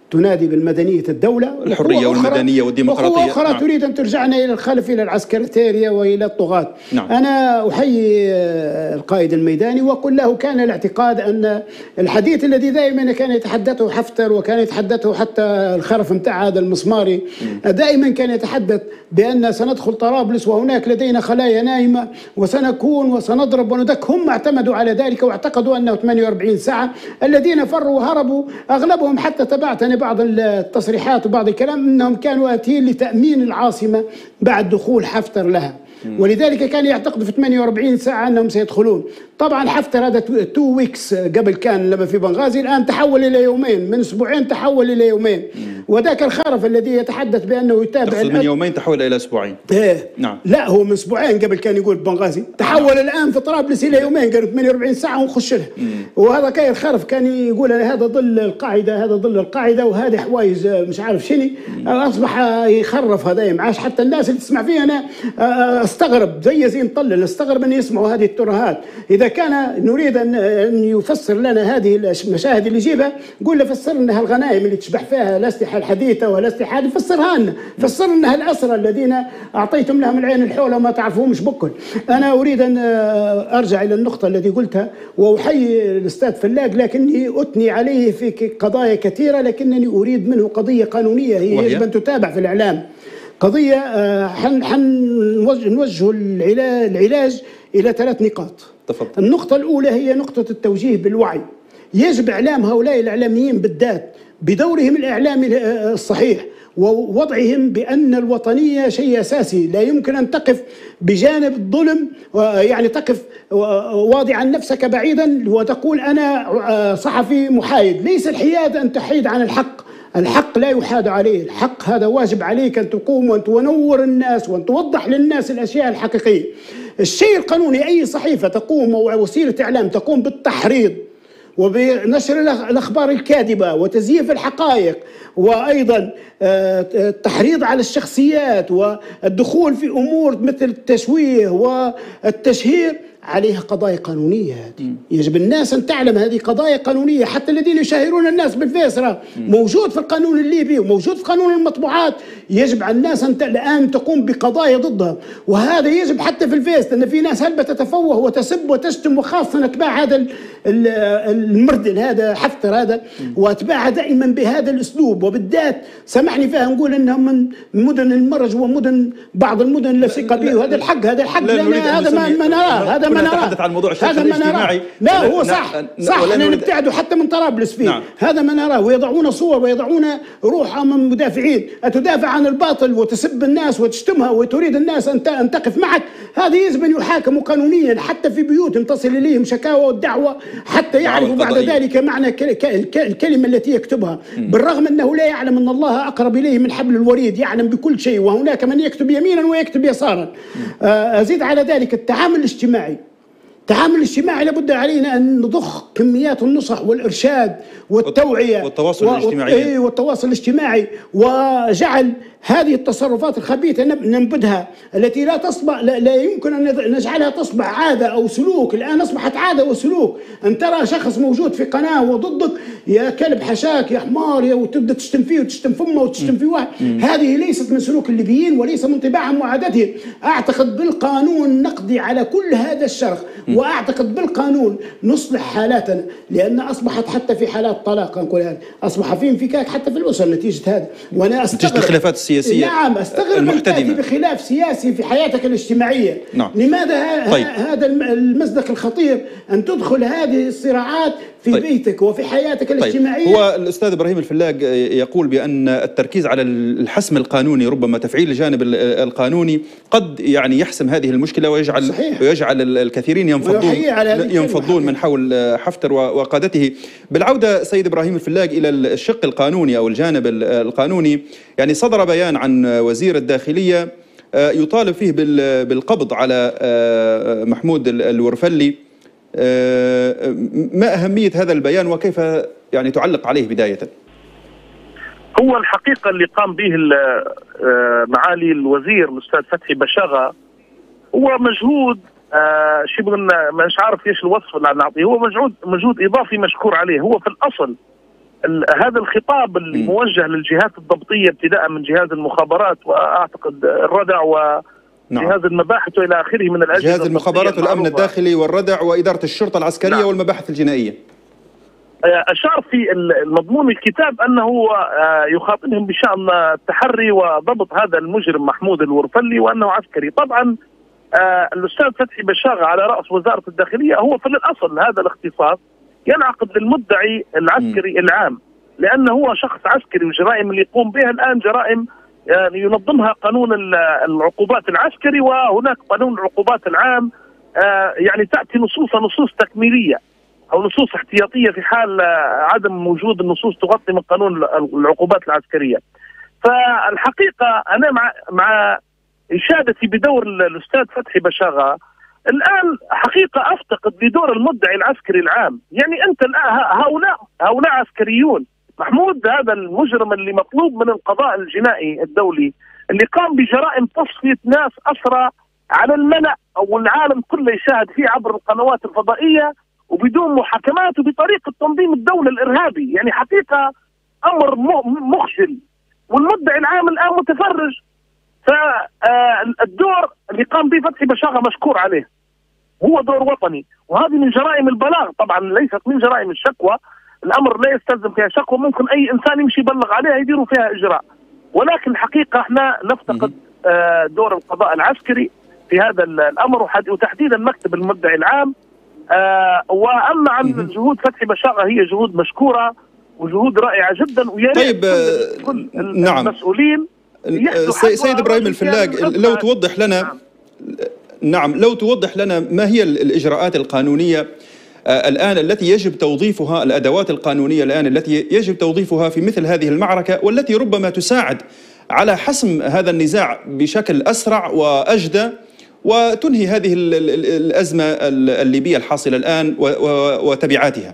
تنادي بالمدنية الدولة، الحرية والمدنية والديمقراطية، وقوة أخرى نعم. تريد أن ترجعنا إلى الخلف، إلى العسكرية وإلى الطغاة. نعم. أنا أحيي القائد الميداني وأقول له كان الاعتقاد أن الحديث الذي دائما كان يتحدثه حفتر وكان يتحدثه حتى الخرف متاع هذا المسماري، دائما كان يتحدث بأن سندخل طرابلس وهناك لدينا خلايا نائمة وسنكون وسنضرب وندك. هم اعتمدوا على ذلك واعتقدوا أنه ثمانية وأربعين ساعة. الذين فروا وهربوا أغلبهم حتى تبعتني بعض التصريحات وبعض الكلام أنهم كانوا آتين لتأمين العاصمة بعد دخول حفتر لها، ولذلك كان يعتقد في ثمانية وأربعين ساعة أنهم سيدخلون. طبعا حفتر هذا تو ويكس قبل كان لما في بنغازي، الآن تحول إلى يومين، من أسبوعين تحول إلى يومين. وذاك الخرف الذي يتحدث بأنه يتابع من يومين تحول إلى أسبوعين. إيه. نعم. لا هو من أسبوعين قبل كان يقول بنغازي، تحول نعم. الآن في طرابلس إلى يومين، قالوا ثمانية وأربعين ساعة ونخش لها. وهذا كان الخرف كان يقول هذا ظل القاعدة، هذا ظل القاعدة، وهذه حوايج مش عارف شنو. أصبح يخرف هذا معاش. حتى الناس اللي تسمع فيه أنا استغرب زي زي مطلل، استغرب أن يسمعوا هذه الترهات. إذا كان نريد أن يفسر لنا هذه المشاهد اللي يجيبها، قول له فسر لنا الغنائم اللي تشبح فيها الأسلحة الحديثة والأسلحة هذه، فسرها لنا، فسر لنا الأسرى الذين أعطيتم لهم العين الحولة وما تعرفوهمش بكل. أنا أريد أن أرجع إلى النقطة التي قلتها وأحيي الأستاذ فلاق، لكني أثني عليه في قضايا كثيرة، لكنني أريد منه قضية قانونية هي يجب أن تتابع في الإعلام. قضية حنوجه العلاج إلى ثلاث نقاط. تفضل. النقطة الأولى هي نقطة التوجيه بالوعي. يجب إعلام هؤلاء الإعلاميين بالذات بدورهم الإعلامي الصحيح ووضعهم بأن الوطنية شيء أساسي، لا يمكن أن تقف بجانب الظلم، يعني تقف واضعا نفسك بعيدا وتقول أنا صحفي محايد. ليس الحياد أن تحيد عن الحق، الحق لا يحاد عليه، الحق هذا واجب عليك أن تقوم وأن تنور الناس وأن توضح للناس الأشياء الحقيقية. الشيء القانوني، أي صحيفة تقوم أو وسيلة إعلام تقوم بالتحريض وبنشر الأخبار الكاذبة وتزييف الحقائق، وأيضا التحريض على الشخصيات والدخول في أمور مثل التشويه والتشهير، عليها قضايا قانونية. هذه يجب الناس أن تعلم هذه قضايا قانونية. حتى الذين يشهرون الناس بالفيسرة موجود في القانون الليبي وموجود في قانون المطبوعات. يجب على الناس أن الآن تقوم بقضايا ضدها، وهذا يجب حتى في الفيس، لأن في ناس هلبة تتفوه وتسب وتشتم، وخاصة أتباع هذا المردل هذا حفتر هذا وأتباعه دائما بهذا الأسلوب. وبالذات سامحني فيها نقول أنهم من مدن المرج ومدن بعض المدن اللصيقة به، وهذا الحق، هذا الحق، لأن هذا ما نراه، هذا ما نتحدث عن موضوع الشركة الاجتماعي. لا هو صح صح احنا نبتعدوا حتى من طرابلس فيه. نعم. هذا ما نراه، ويضعون صور ويضعون روح من مدافعين. أتدافع عن الباطل وتسب الناس وتشتمها وتريد الناس أن تقف معك، هذا يجب أن يحاكموا قانونيا. حتى في بيوتهم تصل إليهم شكاوى والدعوة حتى يعرفوا بعد ذلك معنى الكلمة التي يكتبها، بالرغم أنه لا يعلم أن الله أقرب إليه من حبل الوريد، يعلم بكل شيء، وهناك من يكتب يمينا ويكتب يسارا. أزيد على ذلك التعامل الاجتماعي. التعامل الاجتماعي لابد علينا أن نضخ كميات النصح والإرشاد والتوعية والتواصل و... الاجتماعي والتواصل الاجتماعي، وجعل هذه التصرفات الخبيثة ننبذها، التي لا تصبح لا, لا يمكن أن نجعلها تصبح عادة أو سلوك. الآن أصبحت عادة وسلوك. أن ترى شخص موجود في قناة وضدك، يا كلب حشاك يا حمار، يا وتبدأ تشتم فيه وتشتم فمه وتشتم في واحد. هذه ليست من سلوك الليبيين وليس من طباعهم وعادتهم. أعتقد بالقانون نقضي على كل هذا الشرخ، وأعتقد بالقانون نصلح حالاتنا، لأن أصبحت حتى في حالات طلاق نقول هذا أصبح في انفكاك حتى في الأسر نتيجة هذا. وأنا أستغرب الخلافات السياسية. نعم أستغرب أن تأتي بخلاف سياسي في حياتك الاجتماعية. نعم. لماذا طيب. هذا المزدق الخطير أن تدخل هذه الصراعات في طيب. بيتك وفي حياتك الاجتماعية. طيب. هو الأستاذ إبراهيم الفلاق يقول بأن التركيز على الحسم القانوني، ربما تفعيل الجانب القانوني قد يعني يحسم هذه المشكلة ويجعل صحيح. ويجعل الكثيرين ينفضون ينفضون من حول حفتر وقادته. بالعودة سيد إبراهيم الفلاق إلى الشق القانوني أو الجانب القانوني، يعني صدر بيان عن وزير الداخلية يطالب فيه بالقبض على محمود الورفلي. ما أهمية هذا البيان وكيف يعني تعلق عليه بداية؟ هو الحقيقة اللي قام به معالي الوزير الأستاذ فتحي بشاغة هو مجهود شبه مش عارف ايش الوصف اللي نعطيه، هو مجهود مجهود إضافي مشكور عليه. هو في الأصل هذا الخطاب اللي موجه للجهات الضبطيه ابتداء من جهاز المخابرات واعتقد الردع وجهاز نعم. المباحث والى اخره من الاجهزه، جهاز المخابرات والامن الداخلي والردع واداره الشرطه العسكريه نعم. والمباحث الجنائيه. اشار في المضمون الكتاب انه يخاطبهم بشان التحري وضبط هذا المجرم محمود الورفلي وانه عسكري. طبعا الاستاذ فتحي بشاغه على راس وزاره الداخليه هو في الاصل هذا الاختصاص ينعقد للمدعي العسكري م. العام، لانه هو شخص عسكري والجرائم اللي يقوم بها الان جرائم يعني ينظمها قانون العقوبات العسكري، وهناك قانون العقوبات العام يعني تاتي نصوصا نصوص تكميليه او نصوص احتياطيه في حال عدم وجود النصوص تغطي من قانون العقوبات العسكريه. فالحقيقه انا مع مع اشادتي بدور الاستاذ فتحي بشاغه الان حقيقه افتقد لدور المدعي العسكري العام. يعني انت الان هؤلاء هؤلاء عسكريون. محمود هذا المجرم اللي مطلوب من القضاء الجنائي الدولي اللي قام بجرائم تصفيه ناس اسرى على الملأ او العالم كله يشاهد فيه عبر القنوات الفضائيه وبدون محاكمات وبطريقه تنظيم الدوله الارهابي، يعني حقيقه امر مخجل، والمدعي العام الان متفرج. فالدور اللي قام به فتحي بشاغه مشكور عليه، هو دور وطني، وهذه من جرائم البلاغ طبعا ليست من جرائم الشكوى. الامر لا يستلزم فيها شكوى، ممكن اي انسان يمشي يبلغ عليها يديروا فيها اجراء، ولكن الحقيقه احنا نفتقد دور القضاء العسكري في هذا الامر وتحديدا مكتب المدعي العام. واما عن جهود فتحي بشاغه هي جهود مشكوره وجهود رائعه جدا، ويا طيب كل نعم. المسؤولين سيد ابراهيم الفلاق لو توضح لنا نعم. نعم لو توضح لنا ما هي الاجراءات القانونيه الآن التي يجب توظيفها، الأدوات القانونية الآن التي يجب توظيفها في مثل هذه المعركة، والتي ربما تساعد على حسم هذا النزاع بشكل أسرع وأجدى وتنهي هذه الأزمة الليبية الحاصلة الآن وتبعاتها.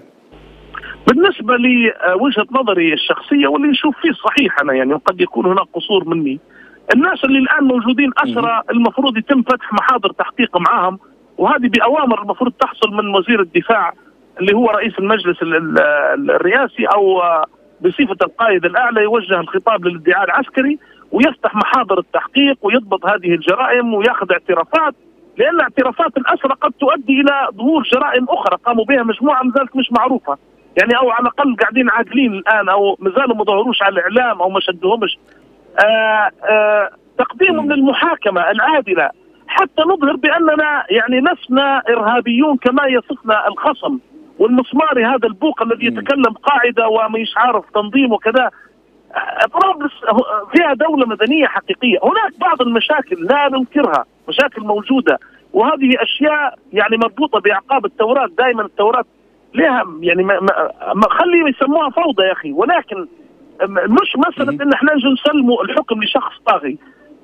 بالنسبة لوجهة نظري الشخصية واللي نشوف فيه صحيح أنا، يعني وقد يكون هناك قصور مني، الناس اللي الآن موجودين أسرى المفروض يتم فتح محاضر تحقيق معاهم، وهذه بأوامر المفروض تحصل من وزير الدفاع اللي هو رئيس المجلس الرئاسي أو بصفة القائد الأعلى، يوجه الخطاب للادعاء العسكري ويفتح محاضر التحقيق ويضبط هذه الجرائم ويأخذ اعترافات، لأن اعترافات الأسرى قد تؤدي إلى ظهور جرائم أخرى قاموا بها مجموعة مازالت مش معروفة، يعني أو على الأقل قاعدين عاقلين الآن أو مازالوا ما ظهروش على الإعلام أو ما شدهمش. آآ آآ تقديمهم للمحاكمة العادلة حتى نظهر بأننا يعني لسنا إرهابيون كما يصفنا الخصم والمسماري هذا البوق الذي يتكلم قاعدة ومش عارف تنظيم وكذا. طرابلس فيها دولة مدنية حقيقية، هناك بعض المشاكل لا ننكرها، مشاكل موجودة، وهذه أشياء يعني مربوطة بأعقاب التوراة. دائما التوراة لها يعني ما ما خلي يسموها فوضى يا أخي، ولكن مش مسألة إن احنا نجي نسلموا الحكم لشخص طاغي.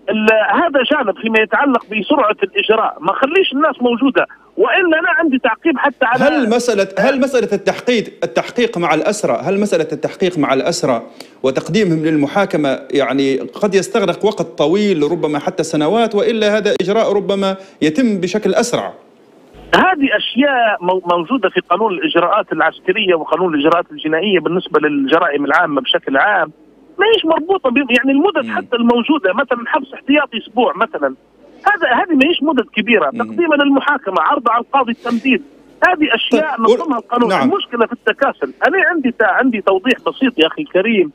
هذا جانب فيما يتعلق بسرعة الإجراء، ما خليش الناس موجودة. وإلا أنا عندي تعقيب حتى على هل مسألة هل مسألة التحقيق التحقيق مع الأسرى هل مسألة التحقيق مع الأسرى وتقديمهم للمحاكمة يعني قد يستغرق وقت طويل ربما حتى سنوات، وإلا هذا إجراء ربما يتم بشكل أسرع؟ هذه أشياء موجودة في قانون الإجراءات العسكرية وقانون الإجراءات الجنائية بالنسبة للجرائم العامة بشكل عام، ما هيش مربوطة يعني المدد حتى الموجودة، مثلا حبس احتياطي أسبوع مثلا، هذا هذه ما هيش مدد كبيرة. تقديما للمحاكمة، عرض على القاضي التمديد، هذه أشياء نظمها القانون. نعم. المشكلة في التكاسل. أنا عندي عندي توضيح بسيط يا أخي الكريم.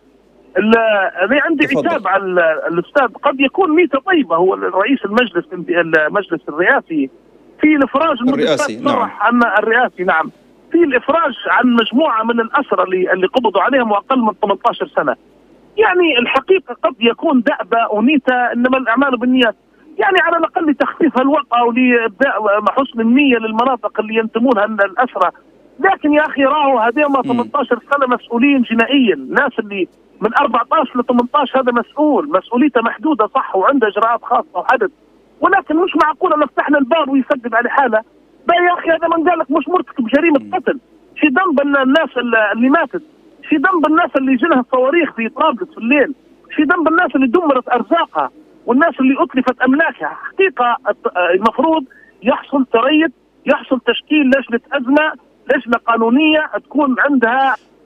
أنا عندي عتاب على الأستاذ، قد يكون ميته طيبة هو رئيس المجلس المجلس الرئاسي في الإفراج الرئاسي نعم. عن الرئاسي نعم في الإفراج عن مجموعة من الأسرى اللي اللي قبضوا عليهم وأقل من ثمانية عشر سنة. يعني الحقيقة قد يكون دأبة ونيته، إنما الأعمال بالنيات. يعني على الأقل لتخفيف الوقع ولإبداء حسن النية للمناطق اللي ينتمونها الأسرى. لكن يا أخي راهو هذين ثمانية عشر سنة مسؤولين جنائيا، الناس اللي من أربعة عشر ل ثمانية عشر هذا مسؤول، مسؤوليته محدودة صح وعنده إجراءات خاصة وحدث، ولكن مش معقولة نفتح له الباب ويسدد على حالة. بقى يا أخي هذا من قال لك مش مرتكب جريمة قتل، شي ذنب الناس اللي ماتت، شي ذنب الناس اللي جنها صواريخ في طرابلس في الليل، شي ذنب الناس اللي دمرت أرزاقها والناس اللي أتلفت أملاكها. حقيقة المفروض يحصل تريث، يحصل تشكيل لجنة أزمة، لجنة قانونية تكون عندها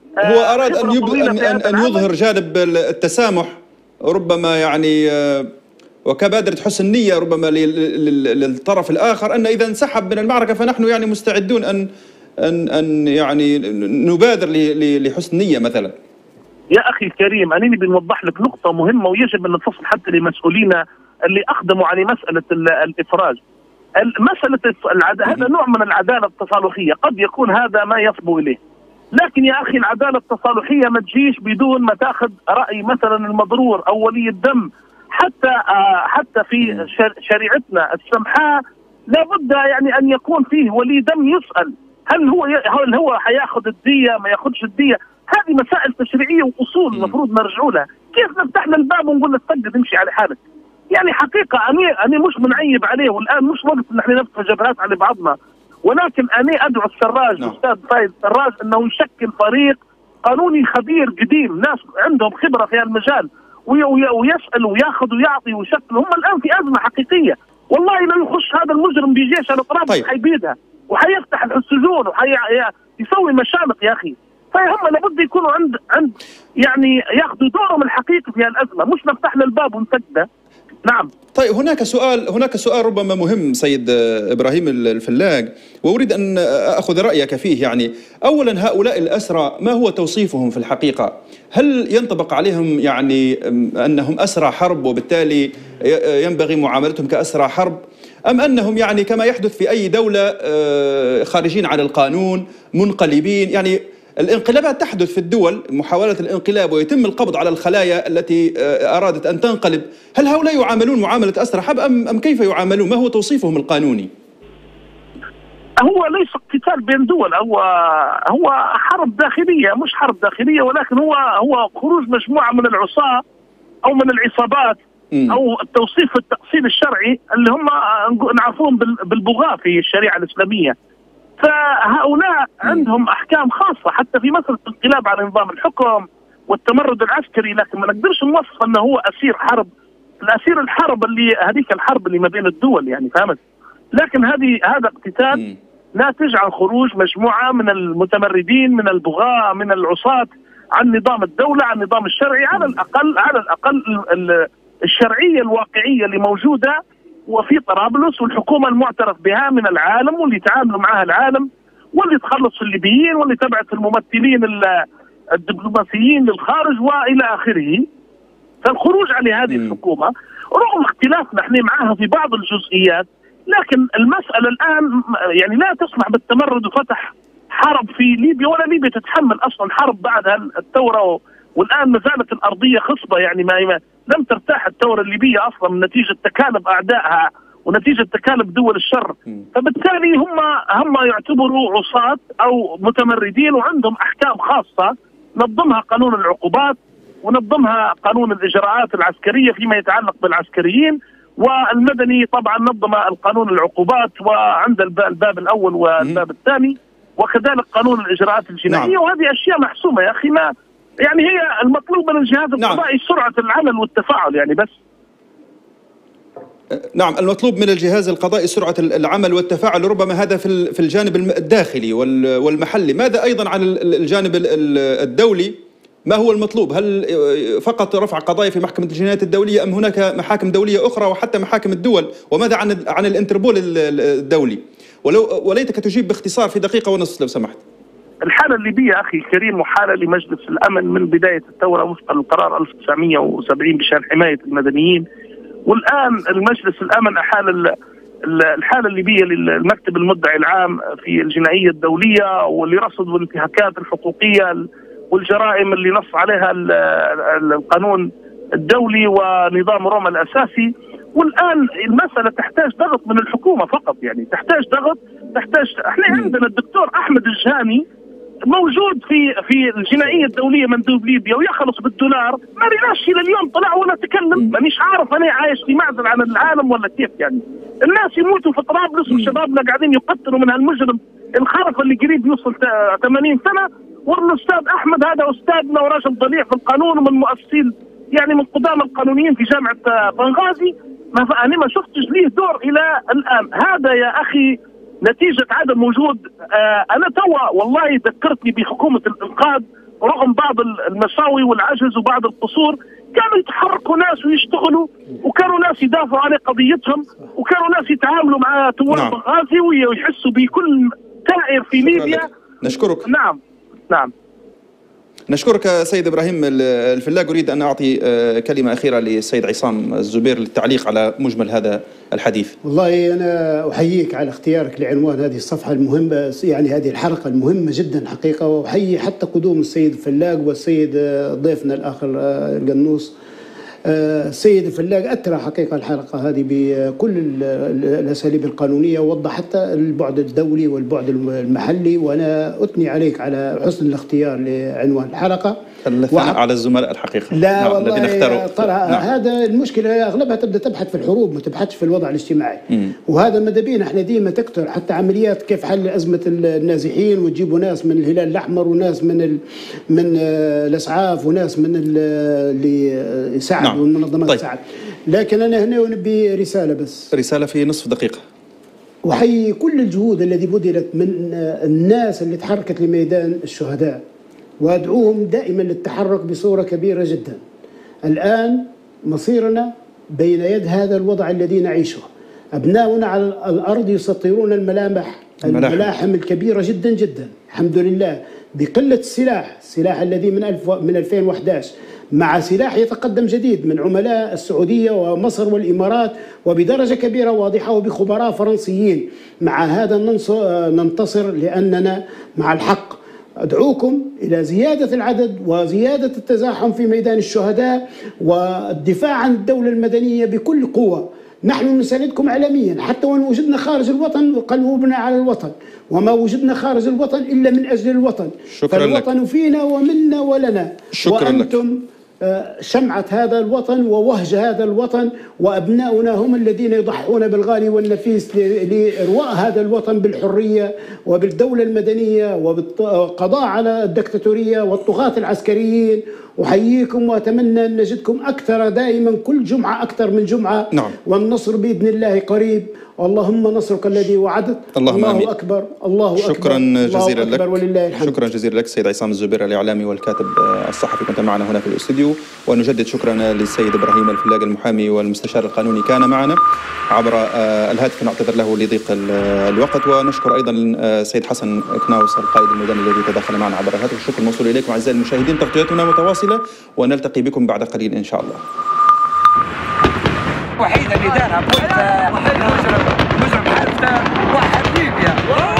هو أراد أن, يب... أن, أن, أن يظهر جانب التسامح ربما يعني وكبادرة حسن نية ربما للطرف الآخر، أن إذا انسحب من المعركة فنحن يعني مستعدون أن أن أن يعني نبادر لحسن نية مثلا. يا أخي الكريم أنا بنوضح لك نقطة مهمة ويجب أن نتصل حتى لمسؤولينا اللي أقدموا على مسألة الإفراج. مسألة العد... هذا نوع من العدالة التصالحية، قد يكون هذا ما يصبو إليه، لكن يا أخي العدالة التصالحية ما تجيش بدون ما تاخذ رأي مثلا المضرور أو ولي الدم. حتى آه حتى في شريعتنا السمحاء لابد يعني أن يكون فيه ولي دم يسأل هل هو ي... هل هو حياخذ الدية ما ياخذش الدية. هذه مسائل تشريعية وأصول المفروض نرجعوا لها. كيف نفتح له الباب ونقول له تسجد امشي على حالك؟ يعني حقيقة أنا أنا مش منعيب عليه، والآن مش وقت إن احنا نفتح جبهات على بعضنا، ولكن أنا أدعو السراج الأستاذ فايز السراج أنه يشكل فريق قانوني خبير قديم، ناس عندهم خبرة في المجال، ويسأل وياخذ ويعطي ويشكل. هم الآن في أزمة حقيقية، والله لو يخش هذا المجرم بجيش على طرابلس طيب. حيبيدها وحيفتح السجون وحيسوي مشانق يا أخي. فهم لابد يكونوا عند عند يعني ياخذوا دورهم الحقيقي في الأزمة، مش نفتح له الباب ونسده. نعم. طيب هناك سؤال هناك سؤال ربما مهم سيد إبراهيم الفلاق، وأريد أن أخذ رأيك فيه. يعني أولا هؤلاء الأسرى ما هو توصيفهم في الحقيقة؟ هل ينطبق عليهم يعني أنهم أسرى حرب وبالتالي ينبغي معاملتهم كأسرى حرب، أم أنهم يعني كما يحدث في أي دولة خارجين عن القانون منقلبين؟ يعني الانقلابات تحدث في الدول، محاولة الانقلاب ويتم القبض على الخلايا التي أرادت أن تنقلب. هل هؤلاء يعاملون معاملة أسرى حرب أم أم كيف يعاملون؟ ما هو توصيفهم القانوني؟ هو ليس قتال بين دول، هو هو حرب داخلية، مش حرب داخلية، ولكن هو هو خروج مجموعة من العصاة أو من العصابات م. أو التوصيف التأصيل الشرعي اللي هم نعرفون بالبغاة في الشريعة الإسلامية. فهؤلاء عندهم أحكام خاصة حتى في مسألة الانقلاب على نظام الحكم والتمرد العسكري، لكن ما نقدرش نوصف أنه هو أسير حرب. الأسير الحرب اللي هذيك الحرب اللي ما بين الدول يعني فهمت، لكن هذه هذا اقتتال ناتج عن خروج مجموعة من المتمردين من البغاة من العصاة عن نظام الدولة عن النظام الشرعي، على الأقل على الأقل الشرعية الواقعية اللي موجودة وفي طرابلس والحكومة المعترف بها من العالم واللي تعاملوا معها العالم واللي تخلص الليبيين واللي تبعت الممثلين الدبلوماسيين للخارج والى اخره. فالخروج على هذه الحكومة رغم اختلافنا احنا معها في بعض الجزئيات، لكن المسألة الآن يعني لا تسمح بالتمرد وفتح حرب في ليبيا، ولا ليبيا تتحمل اصلا حرب بعد الثورة، والآن ما زالت الأرضية خصبة. يعني ما لم ترتاح الثورة الليبية أصلا من نتيجة تكالب أعدائها ونتيجة تكالب دول الشر. فبالتالي هم هم يعتبروا عصاة أو متمردين وعندهم أحكام خاصة نظمها قانون العقوبات ونظمها قانون الإجراءات العسكرية فيما يتعلق بالعسكريين، والمدني طبعا نظم القانون العقوبات وعند الباب الأول والباب الثاني، وكذلك قانون الإجراءات الجنائية. نعم. وهذه أشياء محسومة يا أخي، ما يعني هي المطلوب من الجهاز القضائي. نعم. سرعة العمل والتفاعل يعني بس. نعم، المطلوب من الجهاز القضائي سرعة العمل والتفاعل، ربما هذا في في الجانب الداخلي والمحلي. ماذا أيضا عن الجانب الدولي؟ ما هو المطلوب؟ هل فقط رفع قضايا في محكمة الجنايات الدولية أم هناك محاكم دولية أخرى وحتى محاكم الدول؟ وماذا عن عن الانتربول الدولي؟ ولو وليتك تجيب باختصار في دقيقة ونصف لو سمحت. الحالة الليبية أخي الكريم محالة لمجلس الأمن من بداية الثورة وفقا للقرار ألف وتسعمئة وسبعين بشأن حماية المدنيين، والآن المجلس الأمن أحال الحالة الليبية للمكتب المدعي العام في الجنائية الدولية ولرصد الانتهاكات الحقوقية والجرائم اللي نص عليها القانون الدولي ونظام روما الأساسي. والآن المسألة تحتاج ضغط من الحكومة فقط، يعني تحتاج ضغط، تحتاج احنا عندنا الدكتور أحمد الجهاني موجود في في الجنائية الدولية مندوب ليبيا ويخلص بالدولار، ما ريناش الى اليوم طلع ولا تكلم. مانيش عارف انا عايش في معزل عن العالم ولا كيف. يعني الناس يموتوا في طرابلس وشبابنا قاعدين يقتلوا من هالمجرم الخرف اللي قريب يوصل ثمانين سنة، والاستاذ احمد هذا استاذنا وراجل ضليع في القانون ومن مؤسسين يعني من قدام القانونيين في جامعة بنغازي، ما انا ما شفتش ليه دور الى الان. هذا يا اخي نتيجة عدم وجود. آه أنا توا والله ذكرتني بحكومة الإنقاذ رغم بعض المساوي والعجز وبعض القصور كانوا يتحركوا ناس ويشتغلوا، وكانوا ناس يدافعوا عن قضيتهم، وكانوا ناس يتعاملوا مع ثوار نعم. بنغازي ويحسوا بكل ثائر في ليبيا. نشكرك. نعم نعم نشكرك سيد إبراهيم الفلاق. أريد أن أعطي كلمة أخيرة للسيد عصام الزبير للتعليق على مجمل هذا الحديث. والله أنا أحييك على اختيارك لعنوان هذه الصفحة المهمة، يعني هذه الحلقة المهمة جدا حقيقة، وأحيي حتى قدوم السيد الفلاق والسيد ضيفنا الآخر القنوص. السيد الفلاق أثرى حقيقة الحلقة هذه بكل الأساليب القانونية، ووضح حتى البعد الدولي والبعد المحلي، وأنا أثني عليك على حسن الاختيار لعنوان الحلقة. الثناء على الزملاء الحقيقة لا نعم والله الذين اختاروا. طلع نعم. هذا المشكلة أغلبها تبدأ تبحث في الحروب، ما تبحثش في الوضع الاجتماعي. مم. وهذا ماذا بينا احنا ديما تكثر حتى عمليات كيف حل أزمة النازحين، وتجيبوا ناس من الهلال الأحمر وناس من ال... من الإسعاف وناس من اللي يساعدوا نعم. والمنظمات طيب. تساعد. لكن أنا هنا نبي رسالة بس، رسالة في نصف دقيقة. وحي كل الجهود التي بذلت من الناس اللي تحركت لميدان الشهداء، وأدعوهم دائما للتحرك بصورة كبيرة جدا. الآن مصيرنا بين يد هذا الوضع الذي نعيشه. أبناؤنا على الأرض يسطرون الملامح الملاحم الكبيرة جدا جدا، الحمد لله بقلة السلاح، السلاح الذي من ألف من ألفين وأحد عشر مع سلاح يتقدم جديد من عملاء السعودية ومصر والإمارات وبدرجة كبيرة واضحة وبخبراء فرنسيين. مع هذا ننتصر لأننا مع الحق. أدعوكم إلى زيادة العدد وزيادة التزاحم في ميدان الشهداء والدفاع عن الدولة المدنية بكل قوة. نحن نساندكم إعلاميا حتى وإن وجدنا خارج الوطن، قلوبنا على الوطن، وما وجدنا خارج الوطن إلا من أجل الوطن. شكرا فالوطن لك. فينا ومنا ولنا. شكرا وأنتم لك. شمعة هذا الوطن ووهج هذا الوطن، وأبناؤنا هم الذين يضحون بالغالي والنفيس لإرواء هذا الوطن بالحرية وبالدولة المدنية وبالقضاء على الدكتاتورية والطغاة العسكريين. أحييكم وأتمنى أن نجدكم أكثر دائما، كل جمعة أكثر من جمعة. نعم. والنصر بإذن الله قريب، اللهم نصرك الذي وعدت. اللهم الله آمين. أكبر الله شكرا أكبر. جزيلا الله أكبر لك. ولله الحمد. شكرا جزيلا لك سيد عصام الزبير الإعلامي والكاتب الصحفي، كنت معنا هنا في الاستوديو. ونجدد شكرا للسيد إبراهيم الفلاق المحامي والمستشار القانوني، كان معنا عبر الهاتف، نعتذر له لضيق الوقت. ونشكر أيضا السيد حسن كناوس القائد الميداني الذي تدخل معنا عبر الهاتف. الشكر موصول إليكم أعزائي المشاهدين، تغطيتنا متواصلة ونلتقي بكم بعد قليل إن شاء الله. وحيد اللي دارها قلت مجرم مجرم حتى وحبيب يا